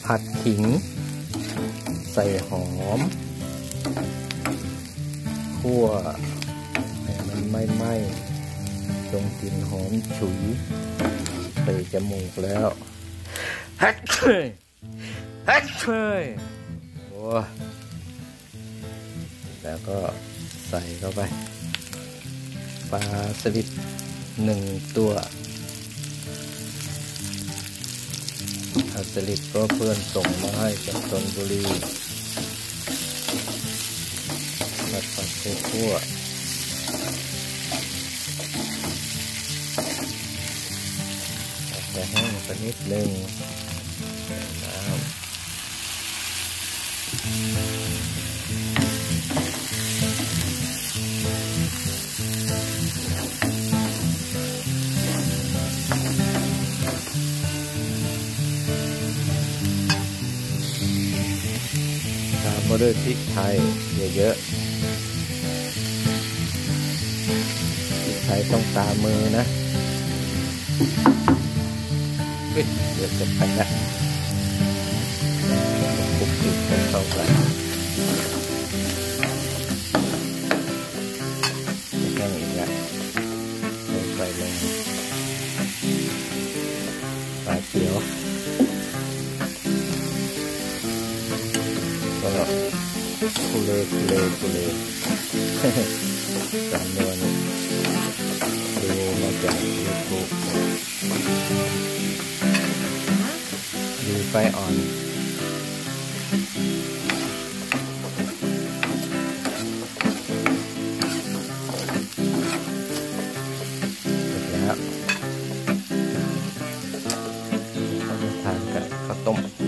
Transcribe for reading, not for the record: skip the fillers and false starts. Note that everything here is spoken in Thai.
ผัดขิงใส่หอมคั่วให้มันไม่ไหม้จงกลิ่นหอมฉุยใส่จมูกแล้วฮัดเชยฮัดเชยโอ้แล้วก็ใส่เข้าไปปลาสลิด1 ตัวปลาสลิดก็เพื่อนส่งมาให้จากชลบุรีผัดคั่วจะแห้งสักนิดนึงน้ำตามมาด้วยพริกไทยเยอะๆพริกไทยต้องตามมือนะเดี๋ยวจะไปแล้วคลุกคลิกให้เข้ากันแห้งอีกแล้วลงไปลงปลาเขียวก็คุเลจำนวนดูมาจากยูทูบดูไฟอ่อนเสร็จแล้วทานกับข้าวต้ม